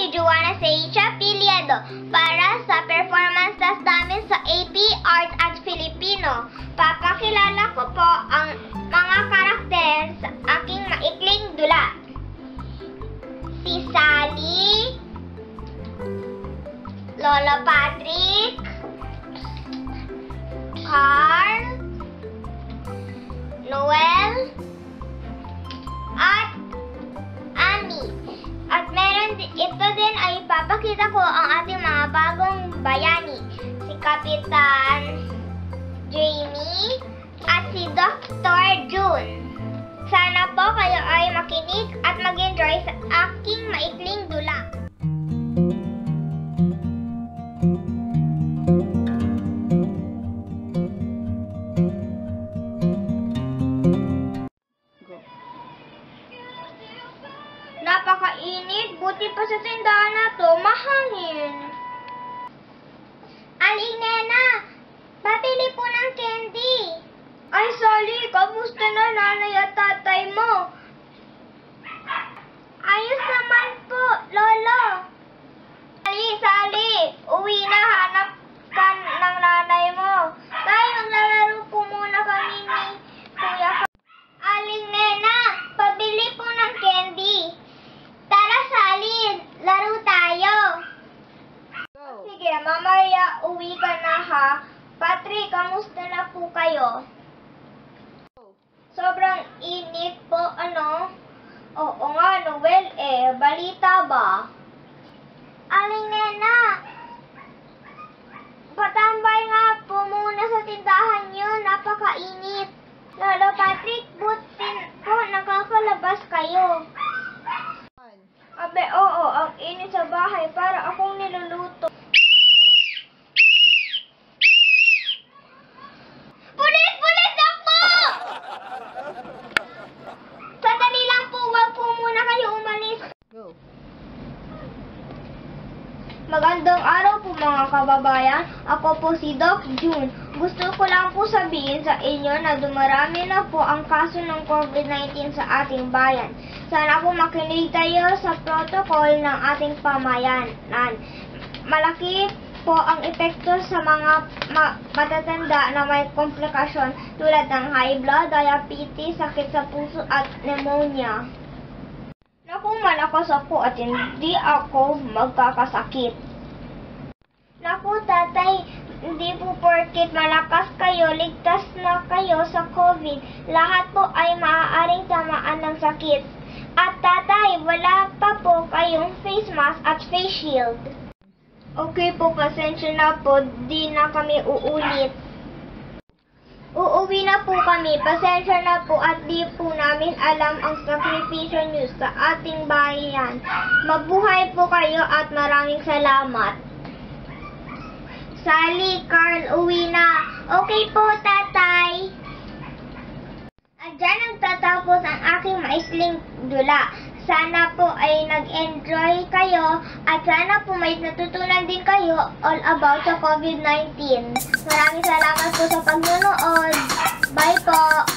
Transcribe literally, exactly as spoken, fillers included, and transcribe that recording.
si Joanna Seicha Piliado para sa performance test namin sa A P Art at Filipino. Papakilala ko po ang mga karakter sa aking maikling dula. Si Sally, Lola Patrick, Carl, Noel, at Ami. At meron ito din ay papakita ko ang ating mga bagong bayani. Si Kapitan Jamie at si Doctor June. Sana po kayo ay makinig at mag-enjoy sa aking maikling dula. Napakainit, buti pa sa tindahan na to, mahangin. Aling Nena, papili po ng candy. Ay, Sally, kamusta na nanay at tatay mo? Ayos naman po, Lolo. Sally, Sally, uwi na, hanap ka ng nanay mo. Tayo, maglalaro po muna kami ni Kuya. Aling Nena, pabili po ng candy. Tara, Sally, laro tayo. Go. Sige, mamaya uwi ka na ha. Patrick, kamusta na po kayo? Go. Sobrang init po, ano? Oo nga, Noel, eh, balita ba? Aling Nena, patambay nga po muna sa tindahan yun, napakainit. Lolo Patrick, butin po, nakakalabas kayo. Abe, oo, ang init sa bahay para akong niluluto. Pulis! Pulis! Ako! Sandali lang po, wag po muna kayo umalis. Go. Magandang araw po mga kababayan. Ako po si Doc June. Gusto ko lang po sabihin sa inyo na dumarami na po ang kaso ng COVID nineteen sa ating bayan. Sana po makinig tayo sa protocol ng ating pamayanan. Malaki po ang epekto sa mga ma matatanda na may komplikasyon tulad ng high blood, diabetes, sakit sa puso at pneumonia. Naku, malakas ako at hindi ako magkakasakit. Naku, tatay, hindi po porket malakas kayo, ligtas na kayo sa COVID. Lahat po ay maaaring tamaan ng sakit. At tatay, wala pa po kayong face mask at face shield. Okay po, pasensya na po, di na kami uulit. Uuwi na po kami, pasensya na po at di po namin alam ang sakripisyo niyo sa ating bayan. Mabuhay po kayo at maraming salamat. Sally, Carl, uwi na. Okay po, tatay. At dyan nagtatapos ang aking maisling dula. Sana po ay nag-enjoy kayo at sana po may natutunan din kayo all about sa COVID nineteen. Maraming salamat po sa pagnunood. Bye po!